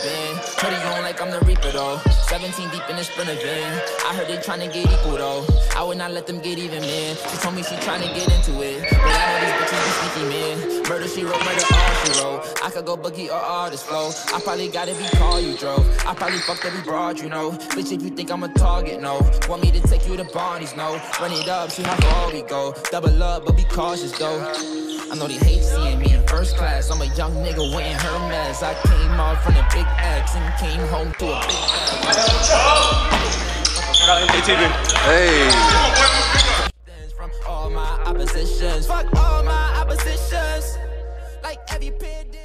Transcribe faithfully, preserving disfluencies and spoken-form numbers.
been. Hoodie on like I'm the Reaper though. seventeen deep in the Sprinter van. I heard they tryna get equal though. I would not let them get even, man. She told me she tryna get into it, but I know these bitches be sneaky, man. Murder she wrote, murder all she wrote. I could go boogie or artist flow. I probably got every car you drove. I probably fucked every broad you know. Bitch, if you think I'm a target, no. Want me to take you to Barney's, no. Run it up, see how far we go. Double up, but be cautious though. I know they hate seeing me in first class. I'm a young nigga wearing her mess. I came out from the big X and came home to a big bag. Hey. From all my oppositions, fuck all my oppositions. Like every pair.